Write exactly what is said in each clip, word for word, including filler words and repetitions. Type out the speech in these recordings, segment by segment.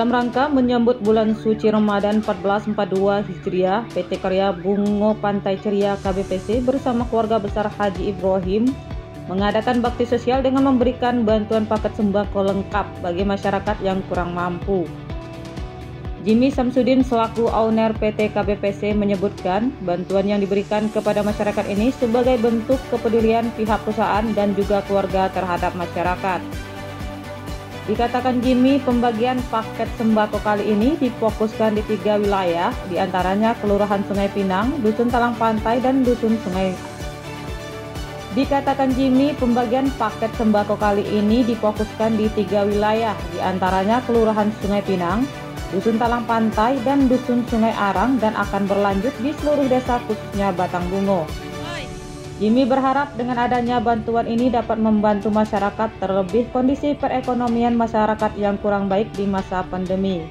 Dalam rangka menyambut bulan suci Ramadan seribu empat ratus empat puluh dua Hijriah, P T Karya Bungo Pantai Ceria K B P C bersama keluarga besar Haji Ibrahim mengadakan bakti sosial dengan memberikan bantuan paket sembako lengkap bagi masyarakat yang kurang mampu. Jimmy Samsudin selaku owner P T K B P C menyebutkan bantuan yang diberikan kepada masyarakat ini sebagai bentuk kepedulian pihak perusahaan dan juga keluarga terhadap masyarakat. Dikatakan Jimmy, pembagian paket sembako kali ini difokuskan di tiga wilayah, diantaranya Kelurahan Sungai Pinang, Dusun Talang Pantai, dan Dusun Sungai. Dikatakan Jimmy, pembagian paket sembako kali ini difokuskan di tiga wilayah, diantaranya Kelurahan Sungai Pinang, Dusun Talang Pantai, dan Dusun Sungai Arang, dan akan berlanjut di seluruh desa khususnya Batang Bungo. Jimmy berharap dengan adanya bantuan ini dapat membantu masyarakat, terlebih kondisi perekonomian masyarakat yang kurang baik di masa pandemi.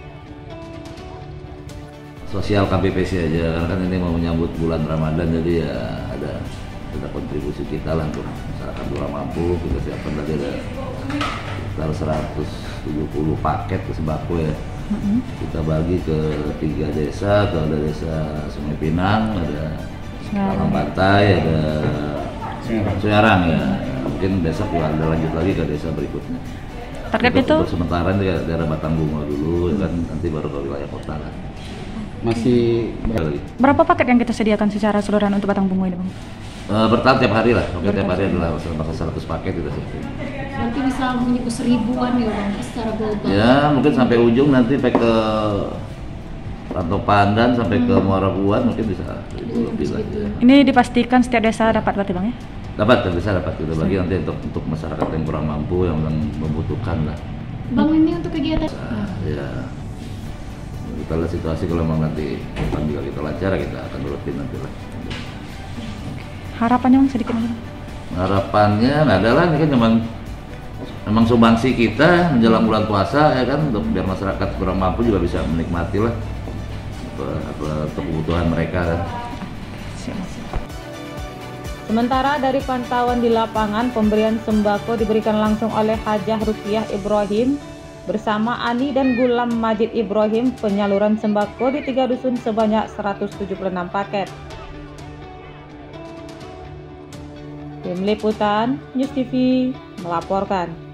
Sosial K B P C aja, karena kan ini mau menyambut bulan Ramadan, jadi ya ada ada kontribusi kita lah untuk masyarakat kurang mampu. Kita siapkan tadi ada sekitar seratus tujuh puluh paket sembako ya. Mm-hmm. Kita bagi ke tiga desa, tuh ada desa Sungai Pinang, ada Talang Pantai, ada Suyarang ya. Mungkin besok juga ada lanjut lagi ke desa berikutnya. Target itu? Untuk sementara di daerah Batang Bungo dulu, hmm. kan nanti baru ke wilayah kota kan. Masih lagi. Berapa paket yang kita sediakan secara keseluruhan untuk Batang Bungo ini, Bang? Uh, bertahap tiap hari lah, oke tiap hari adalah masa seratus paket kita siapin. Berarti bisa menyebut seribuan ya Bang, secara global? Ya, mungkin sampai ujung nanti sampai ke Rantau Pandan sampai hmm. ke Muara Buat mungkin bisa lebih lah. Ini dipastikan setiap desa dapat berarti Bang ya? Dapat, bisa dapat kita bagi nanti untuk untuk masyarakat yang kurang mampu yang membutuhkan lah. Bang, ini untuk kegiatan? Nah, ya, kita lihat situasi kalau memang nanti apabila kita lancar kita akan rutin nanti lah. Harapannya Bang sedikit lagi? Harapannya nggak ada lah, ini kan memang memang sumbangsi kita menjelang bulan puasa ya kan, untuk biar masyarakat kurang mampu juga bisa menikmati lah apa, apa untuk kebutuhan mereka kan. Sementara dari pantauan di lapangan, pemberian sembako diberikan langsung oleh Hajah Rukiah Ibrahim bersama Ani dan Gulam Majid Ibrahim, penyaluran sembako di tiga dusun sebanyak seratus tujuh puluh enam paket. Tim Liputan News T V melaporkan.